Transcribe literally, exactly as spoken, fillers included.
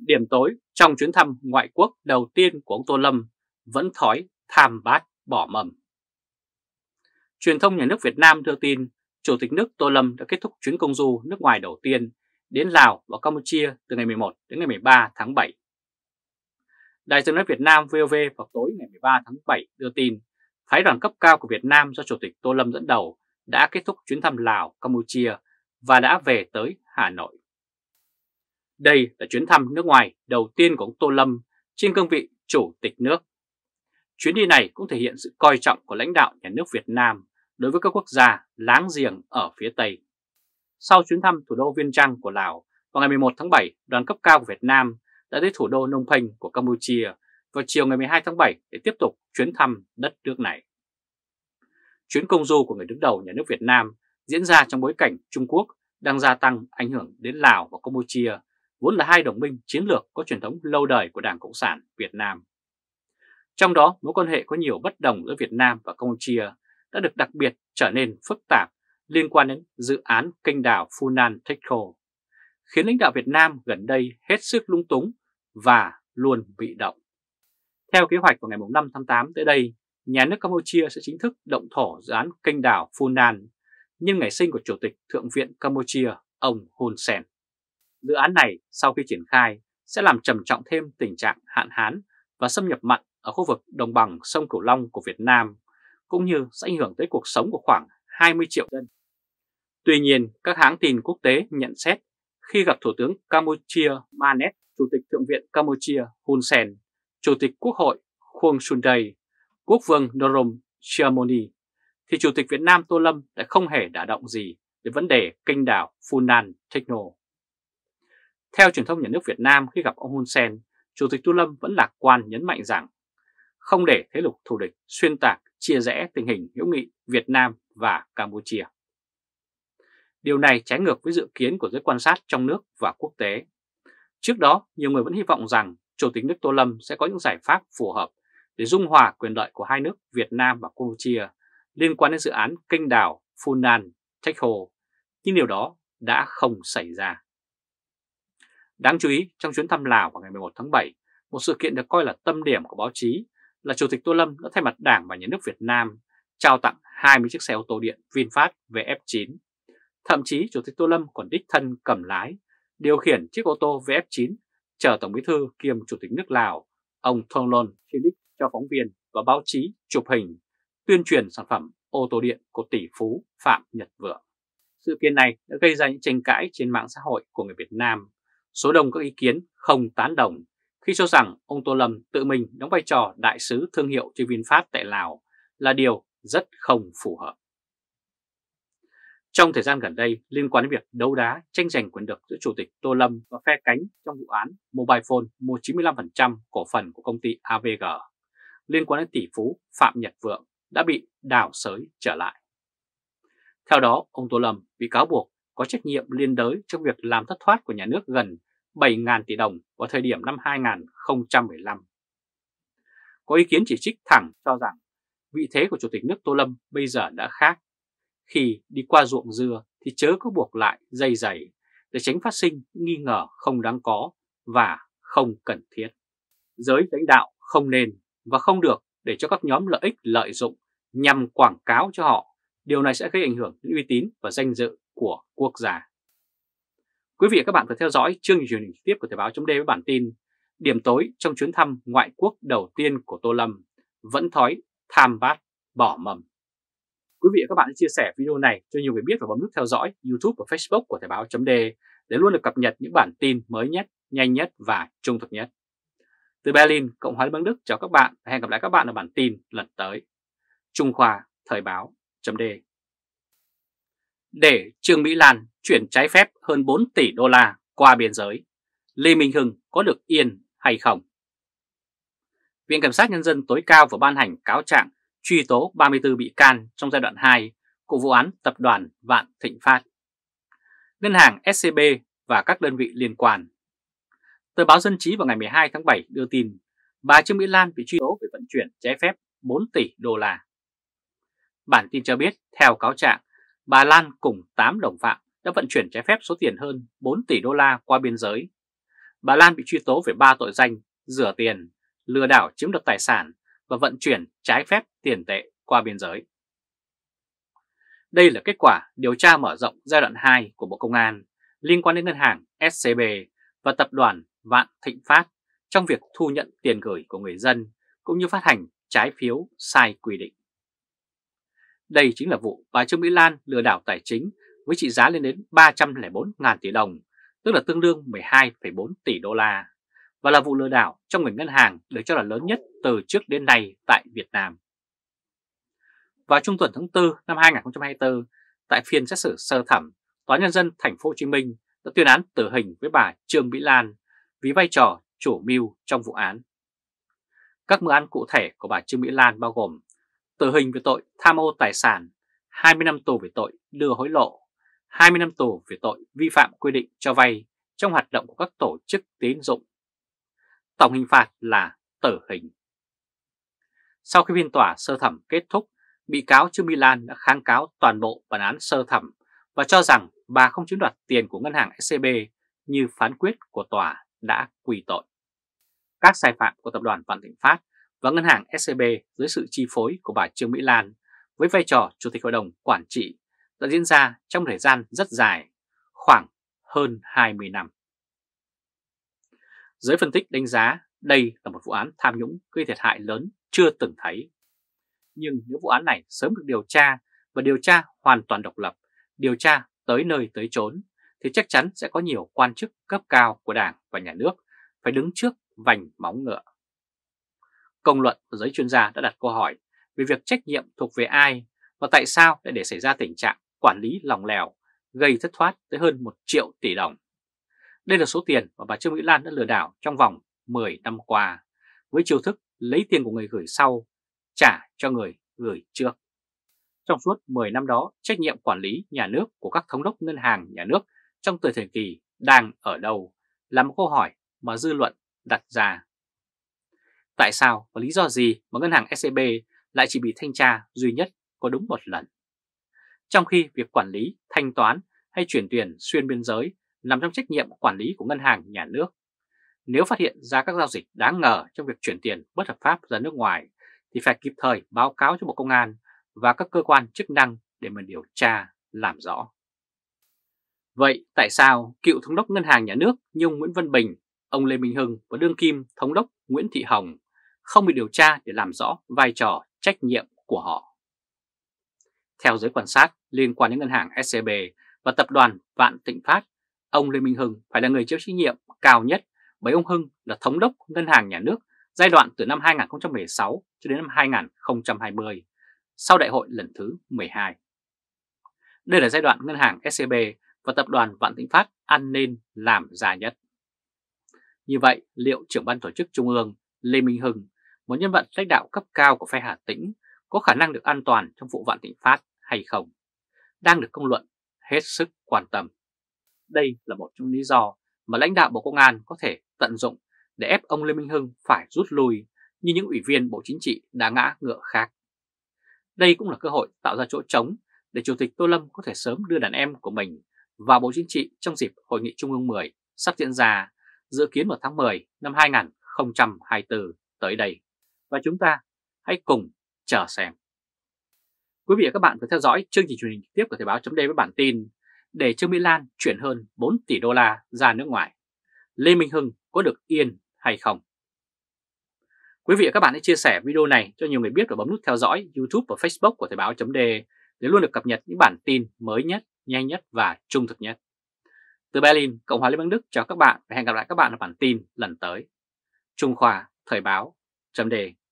Điểm tối trong chuyến thăm ngoại quốc đầu tiên của ông Tô Lâm vẫn thói tham bát bỏ mầm. Truyền thông nhà nước Việt Nam đưa tin Chủ tịch nước Tô Lâm đã kết thúc chuyến công du nước ngoài đầu tiên đến Lào và Campuchia từ ngày mười một đến ngày mười ba tháng bảy. Đài tiếng nói Việt Nam vê o vê vào tối ngày mười ba tháng bảy đưa tin phái đoàn cấp cao của Việt Nam do Chủ tịch Tô Lâm dẫn đầu đã kết thúc chuyến thăm Lào, Campuchia và đã về tới Hà Nội. Đây là chuyến thăm nước ngoài đầu tiên của ông Tô Lâm trên cương vị Chủ tịch nước. Chuyến đi này cũng thể hiện sự coi trọng của lãnh đạo nhà nước Việt Nam đối với các quốc gia láng giềng ở phía Tây. Sau chuyến thăm thủ đô Viêng Chăn của Lào, vào ngày mười một tháng bảy, đoàn cấp cao của Việt Nam đã tới thủ đô Phnom Penh của Campuchia vào chiều ngày mười hai tháng bảy để tiếp tục chuyến thăm đất nước này. Chuyến công du của người đứng đầu nhà nước Việt Nam diễn ra trong bối cảnh Trung Quốc đang gia tăng ảnh hưởng đến Lào và Campuchia, vốn là hai đồng minh chiến lược có truyền thống lâu đời của Đảng Cộng sản Việt Nam. Trong đó, mối quan hệ có nhiều bất đồng giữa Việt Nam và Campuchia đã được đặc biệt trở nên phức tạp liên quan đến dự án kênh đào Funan Techco, khiến lãnh đạo Việt Nam gần đây hết sức lung túng và luôn bị động. Theo kế hoạch vào ngày năm tháng tám tới đây, nhà nước Campuchia sẽ chính thức động thổ dự án kênh đào Funan nhân ngày sinh của Chủ tịch Thượng viện Campuchia, ông Hun Sen. Dự án này sau khi triển khai sẽ làm trầm trọng thêm tình trạng hạn hán và xâm nhập mặn ở khu vực đồng bằng sông Cửu Long của Việt Nam, cũng như sẽ ảnh hưởng tới cuộc sống của khoảng hai mươi triệu dân. Tuy nhiên, các hãng tin quốc tế nhận xét khi gặp Thủ tướng Campuchia Manet, Chủ tịch Thượng viện Campuchia Hun Sen, Chủ tịch Quốc hội Khuong Sunday, Quốc vương Norom Sihamoni, thì Chủ tịch Việt Nam Tô Lâm đã không hề đả động gì về vấn đề kênh đào Funan Techco. Theo truyền thông nhà nước Việt Nam, khi gặp ông Hun Sen, Chủ tịch Tô Lâm vẫn lạc quan nhấn mạnh rằng không để thế lực thù địch xuyên tạc chia rẽ tình hình hữu nghị Việt Nam và Campuchia. Điều này trái ngược với dự kiến của giới quan sát trong nước và quốc tế. Trước đó, nhiều người vẫn hy vọng rằng Chủ tịch nước Tô Lâm sẽ có những giải pháp phù hợp để dung hòa quyền lợi của hai nước Việt Nam và Campuchia liên quan đến dự án kênh đào Funan Techco, nhưng điều đó đã không xảy ra. Đáng chú ý, trong chuyến thăm Lào vào ngày mười một tháng bảy, một sự kiện được coi là tâm điểm của báo chí là Chủ tịch Tô Lâm đã thay mặt Đảng và Nhà nước Việt Nam trao tặng hai mươi chiếc xe ô tô điện VinFast vê ép chín. Thậm chí Chủ tịch Tô Lâm còn đích thân cầm lái, điều khiển chiếc ô tô vê ép chín chở Tổng Bí thư kiêm Chủ tịch nước Lào, ông Thongloun Sisoulith cho phóng viên và báo chí chụp hình, tuyên truyền sản phẩm ô tô điện của tỷ phú Phạm Nhật Vượng. Sự kiện này đã gây ra những tranh cãi trên mạng xã hội của người Việt Nam. Số đông các ý kiến không tán đồng khi cho rằng ông Tô Lâm tự mình đóng vai trò đại sứ thương hiệu cho VinFast tại Lào là điều rất không phù hợp. Trong thời gian gần đây, liên quan đến việc đấu đá tranh giành quyền lực giữa Chủ tịch Tô Lâm và phe cánh trong vụ án Mobile Phone mua chín mươi lăm phần trăm cổ phần của công ty a vê giê liên quan đến tỷ phú Phạm Nhật Vượng đã bị đào xới trở lại. Theo đó, ông Tô Lâm bị cáo buộc có trách nhiệm liên đới trong việc làm thất thoát của nhà nước gần bảy nghìn tỷ đồng vào thời điểm năm hai nghìn không trăm mười lăm. Có ý kiến chỉ trích thẳng cho rằng vị thế của Chủ tịch nước Tô Lâm bây giờ đã khác. Khi đi qua ruộng dưa thì chớ có buộc lại dây dày để tránh phát sinh nghi ngờ không đáng có và không cần thiết. Giới lãnh đạo không nên và không được để cho các nhóm lợi ích lợi dụng nhằm quảng cáo cho họ. Điều này sẽ gây ảnh hưởng đến uy tín và danh dự của quốc gia. Quý vị và các bạn vừa theo dõi chương trình truyền hình trực tiếp của Thời báo chấm D với bản tin Điểm tối trong chuyến thăm ngoại quốc đầu tiên của Tô Lâm vẫn thói tham bát bỏ mầm. Quý vị và các bạn hãy chia sẻ video này cho nhiều người biết và bấm nút theo dõi YouTube và Facebook của Thời báo chấm D để luôn được cập nhật những bản tin mới nhất, nhanh nhất và trung thực nhất. Từ Berlin, Cộng hòa Liên bang Đức chào các bạn và hẹn gặp lại các bạn ở bản tin lần tới. Trung Khoa, Thời báo chấm D. Để Trương Mỹ Lan chuyển trái phép hơn bốn tỷ đô la qua biên giới, Lê Minh Hưng có được yên hay không? Viện Kiểm sát Nhân dân tối cao vừa ban hành cáo trạng truy tố ba mươi tư bị can trong giai đoạn hai của vụ án tập đoàn Vạn Thịnh Phát, ngân hàng ét xê bê và các đơn vị liên quan. Tờ báo Dân trí vào ngày mười hai tháng bảy đưa tin bà Trương Mỹ Lan bị truy tố về vận chuyển trái phép bốn tỷ đô la. Bản tin cho biết, theo cáo trạng, bà Lan cùng tám đồng phạm đã vận chuyển trái phép số tiền hơn bốn tỷ đô la qua biên giới. bà Lan bị truy tố về ba tội danh rửa tiền, lừa đảo chiếm đoạt tài sản và vận chuyển trái phép tiền tệ qua biên giới. Đây là kết quả điều tra mở rộng giai đoạn hai của Bộ Công an liên quan đến ngân hàng ét xê bê và tập đoàn Vạn Thịnh Phát trong việc thu nhận tiền gửi của người dân cũng như phát hành trái phiếu sai quy định. Đây chính là vụ bà Trương Mỹ Lan lừa đảo tài chính với trị giá lên đến ba trăm lẻ bốn nghìn tỷ đồng, tức là tương đương mười hai phẩy bốn tỷ đô la, và là vụ lừa đảo trong ngành ngân hàng được cho là lớn nhất từ trước đến nay tại Việt Nam. Vào trung tuần tháng tư năm hai nghìn không trăm hai mươi tư, tại phiên xét xử sơ thẩm, Tòa án Nhân dân Thành phố Hồ Chí Minh đã tuyên án tử hình với bà Trương Mỹ Lan vì vai trò chủ mưu trong vụ án. Các mức án cụ thể của bà Trương Mỹ Lan bao gồm tử hình về tội tham ô tài sản, hai mươi năm tù về tội đưa hối lộ, hai mươi năm tù về tội vi phạm quy định cho vay trong hoạt động của các tổ chức tín dụng. Tổng hình phạt là tử hình. Sau khi phiên tòa sơ thẩm kết thúc, bị cáo Trương Mỹ Lan đã kháng cáo toàn bộ bản án sơ thẩm và cho rằng bà không chiếm đoạt tiền của ngân hàng ét xê bê như phán quyết của tòa đã quy tội. Các sai phạm của tập đoàn Vạn Thịnh Phát và ngân hàng ét xê bê dưới sự chi phối của bà Trương Mỹ Lan với vai trò Chủ tịch Hội đồng Quản trị đã diễn ra trong thời gian rất dài, khoảng hơn hai mươi năm. Giới phân tích đánh giá đây là một vụ án tham nhũng gây thiệt hại lớn chưa từng thấy. Nhưng nếu vụ án này sớm được điều tra và điều tra hoàn toàn độc lập, điều tra tới nơi tới chốn, thì chắc chắn sẽ có nhiều quan chức cấp cao của Đảng và Nhà nước phải đứng trước vành móng ngựa. Công luận và giới chuyên gia đã đặt câu hỏi về việc trách nhiệm thuộc về ai và tại sao lại để xảy ra tình trạng quản lý lỏng lẻo gây thất thoát tới hơn một triệu tỷ đồng. Đây là số tiền mà bà Trương Mỹ Lan đã lừa đảo trong vòng mười năm qua với chiêu thức lấy tiền của người gửi sau trả cho người gửi trước. Trong suốt mười năm đó, trách nhiệm quản lý nhà nước của các thống đốc ngân hàng nhà nước trong thời kỳ đang ở đâu là một câu hỏi mà dư luận đặt ra. Tại sao và lý do gì mà ngân hàng ét xê bê lại chỉ bị thanh tra duy nhất có đúng một lần? Trong khi việc quản lý, thanh toán hay chuyển tiền xuyên biên giới nằm trong trách nhiệm quản lý của ngân hàng nhà nước. Nếu phát hiện ra các giao dịch đáng ngờ trong việc chuyển tiền bất hợp pháp ra nước ngoài thì phải kịp thời báo cáo cho Bộ Công an và các cơ quan chức năng để mà điều tra, làm rõ. Vậy tại sao cựu thống đốc ngân hàng nhà nước như ông Nguyễn Văn Bình, ông Lê Minh Hưng và đương kim thống đốc Nguyễn Thị Hồng không bị điều tra để làm rõ vai trò trách nhiệm của họ? Theo giới quan sát liên quan đến ngân hàng ét xê bê và tập đoàn Vạn Thịnh Phát, ông Lê Minh Hưng phải là người chịu trách nhiệm cao nhất bởi ông Hưng là thống đốc ngân hàng nhà nước giai đoạn từ năm hai nghìn không trăm mười sáu cho đến năm hai nghìn không trăm hai mươi, sau đại hội lần thứ mười hai. Đây là giai đoạn ngân hàng ét xê bê và tập đoàn Vạn Thịnh Phát ăn nên làm già nhất. Như vậy, liệu trưởng ban tổ chức Trung ương Lê Minh Hưng, một nhân vật lãnh đạo cấp cao của phe Hà Tĩnh, có khả năng được an toàn trong vụ Vạn Thịnh Phát hay không? Đang được công luận hết sức quan tâm. Đây là một trong lý do mà lãnh đạo Bộ Công an có thể tận dụng để ép ông Lê Minh Hưng phải rút lui như những ủy viên Bộ Chính trị đã ngã ngựa khác. Đây cũng là cơ hội tạo ra chỗ trống để Chủ tịch Tô Lâm có thể sớm đưa đàn em của mình vào Bộ Chính trị trong dịp Hội nghị Trung ương mười sắp diễn ra, dự kiến vào tháng mười năm hai nghìn không trăm hai mươi tư tới đây. Và chúng ta hãy cùng chờ xem. Quý vị và các bạn vừa theo dõi chương trình truyền hình trực tiếp của Thời báo chấm với bản tin để Trương Mỹ Lan chuyển hơn bốn tỷ đô la ra nước ngoài, Lê Minh Hưng có được yên hay không? Quý vị và các bạn hãy chia sẻ video này cho nhiều người biết và bấm nút theo dõi YouTube và Facebook của Thời báo chấm để luôn được cập nhật những bản tin mới nhất, nhanh nhất và trung thực nhất. Từ Berlin, Cộng hòa Liên bang Đức chào các bạn và hẹn gặp lại các bạn ở bản tin lần tới. Trung Khoa Thời báo chấm